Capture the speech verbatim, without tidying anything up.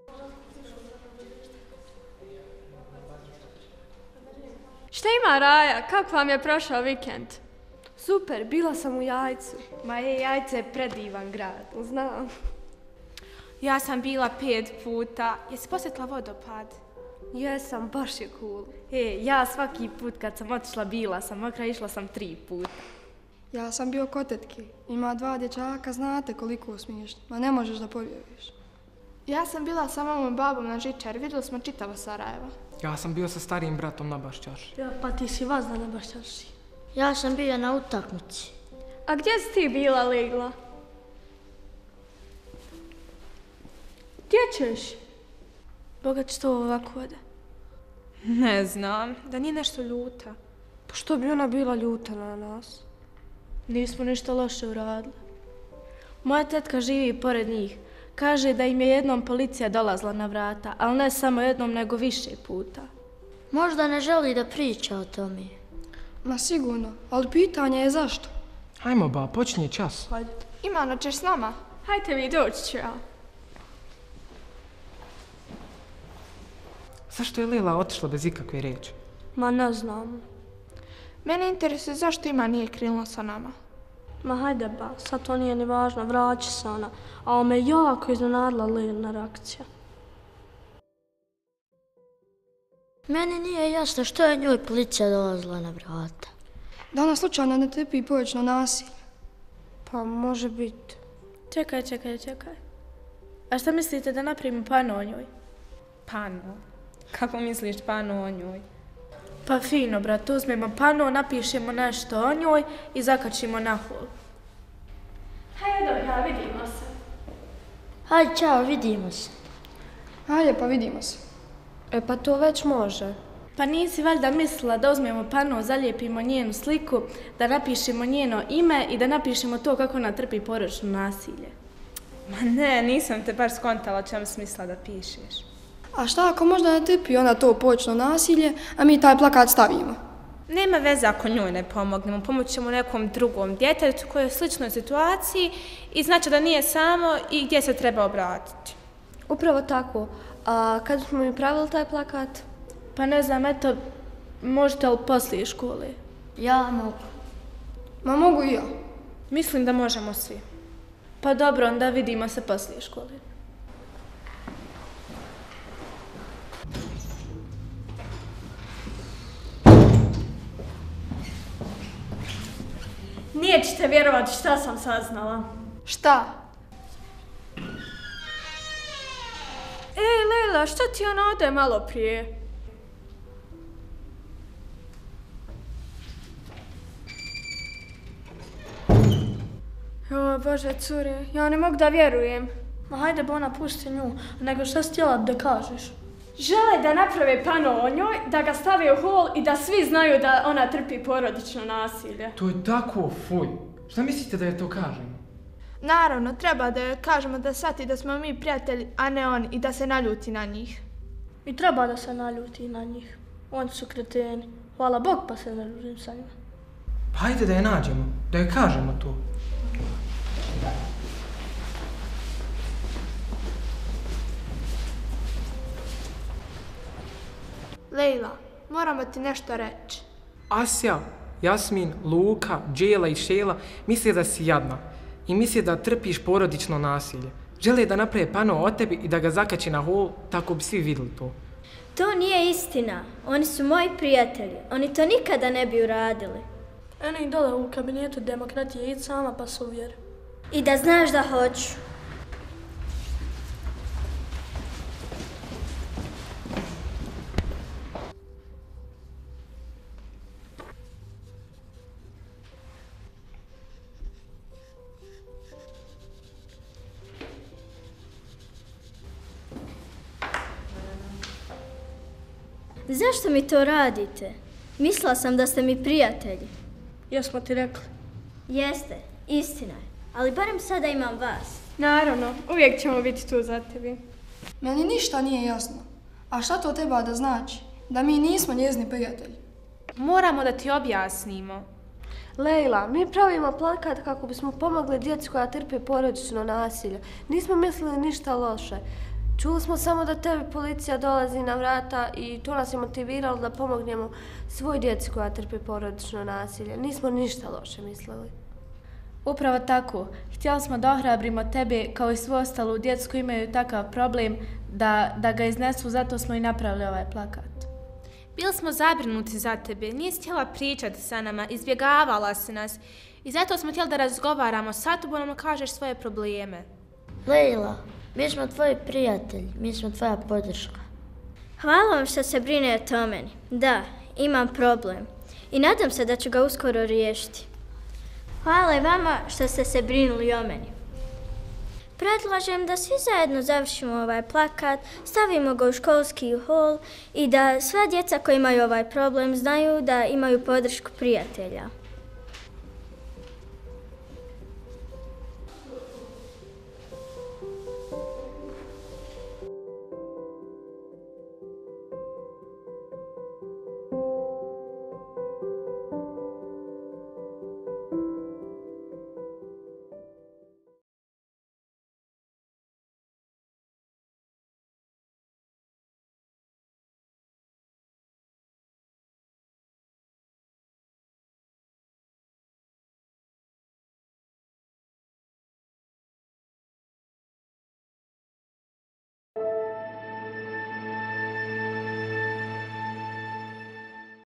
Šta ima Raja? Kako vam je prošao vikend? Super, bila sam u Jajcu. Ma je, Jajce je predivan grad. Znam. Ja sam bila pet puta. Jesi posjetila vodopad? Jesam, baš je cool. E, ja svaki put kad sam otišla bila sam, makar išla sam tri puta. Ja sam bio kod tetke. Ima dva dječaka, znate koliko smiješno. Ma ne možeš da povjeriš. Ja sam bila sa mamom i babom na Žičari, vidjeli smo čitavo Sarajevo. Ja sam bio sa starijim bratom na Bašćaši. Ja, pa ti si vazda na Bašćaši. Ja sam bio na utakmici. A gdje si ti bila, Legla? Gdje ćeš? Boga će to ovako ode. Ne znam, da nije nešto ljuta. Pa što bi ona bila ljuta na nas? Nismo ništa loše uradili. Moja tetka živi pored njih. Kaže da im je jednom policija dolazla na vrata, ali ne samo jednom, nego više puta. Možda ne želi da priča o tome. Ma sigurno, ali pitanje je zašto. Hajmo ba, počinje čas. Hajde. Imano, ćeš s nama? Hajte vi, doći ću ja. Zašto je Lela otišla bez ikakve riječi? Ma ne znam. Mene interesuje zašto ima nije krenula sa nama. Ma hajde ba, sad to nije ni važno, vraći se ona. A ovo me jako iznenadila Lelina reakcija. Meni nije jasno što je njoj policija dolazila na vrata. Da ona slučajno ne trpi porodično nasilje. Pa može biti. Čekaj, čekaj, čekaj. A šta mislite da napravimo pano o njoj? Pano? Kako misliš pano o njoj? Pa fino, brat, uzmemo pano, napišemo nešto o njoj i zakačimo na hol. Hajde, ja, vidimo se. Hajde, čao, vidimo se. Hajde, pa vidimo se. E pa to već može. Pa nisi valjda mislila da uzmemo pano, zalijepimo njenu sliku, da napišemo njeno ime i da napišemo to kako ona trpi porodično nasilje? Ma ne, nisam te baš skontala čem smisla da pišeš. A šta ako možda ne trpi ona to porodično nasilje, a mi taj plakat stavimo? Nema veze ako njoj ne pomognemo, pomoći ćemo nekom drugom djetetu koji je u sličnoj situaciji i znači da nije samo i gdje se treba obratiti. Upravo tako. A kad smo mi pravili taj plakat? Pa ne znam, eto, možete li poslije škole? Ja mogu. Ma mogu i ja. Mislim da možemo svi. Pa dobro, onda vidimo se poslije škole. Nećete vjerovati šta sam saznala. Šta? Ej, Lela, šta ti ona ode malo prije? O, Bože, cure, ja ne mogu da vjerujem. Ma hajde ba ona pusti nju, nego šta si htjela da kažeš? Žele da naprave pano o njoj, da ga stave u hol i da svi znaju da ona trpi porodično nasilje. To je tako fuj. Šta mislite da je to kažemo? Naravno, treba da joj kažemo da shvati da smo mi prijatelji, a ne on, i da se naljuti na njih. I treba da se naljuti na njih. Oni su kreteni. Hvala Bog pa se ne ljutim sa njima. Pa hajde da je nađemo, da je kažemo to. Lejla, moramo ti nešto reći. Asja, Jasmin, Luka, Đela i Šela misle da si jadna i misle da trpiš porodično nasilje. Žele da naprave pano o tebi i da ga zakači na hol, tako bi svi vidjeli to. To nije istina. Oni su moji prijatelji. Oni to nikada ne bi uradili. Eno ih dole u kabinetu demokratije, id sama pa se uvjeri. I da znaš da hoću. Zašto mi to radite? Mislila sam da ste mi prijatelji. Jesmo ti rekli. Jeste, istina je. Ali barem sada imam vas. Naravno, uvijek ćemo biti tu za tebi. Meni ništa nije jasno. A šta to treba da znači? Da mi nismo njezini prijatelji. Moramo da ti objasnimo. Lejla, mi pravimo plakat kako bismo pomogli djeci koja trpe porodično nasilje. Nismo mislili ništa loše. Čuli smo samo da tebi policija dolazi na vrata i to nas je motiviralo da pomognemo svoj djeci koja trpi porodično nasilje. Nismo ništa loše mislili. Upravo tako. Htjeli smo da ohrabrimo tebe kao i svu ostalu djecu koji imaju takav problem da, da ga iznesu, zato smo i napravili ovaj plakat. Bili smo zabrinuti za tebe, nisi htjela pričati sa nama, izbjegavala si nas i zato smo htjeli da razgovaramo sa tobom, da nam kažeš svoje probleme. Lejla, mi smo tvoji prijatelji, mi smo tvoja podrška. Hvala vam što se brinete o meni. Da, imam problem i nadam se da ću ga uskoro riješiti. Hvala i vama što ste se brinuli o meni. Predlažem da svi zajedno završimo ovaj plakat, stavimo ga u školski hol i da sva djeca koji imaju ovaj problem znaju da imaju podršku prijatelja.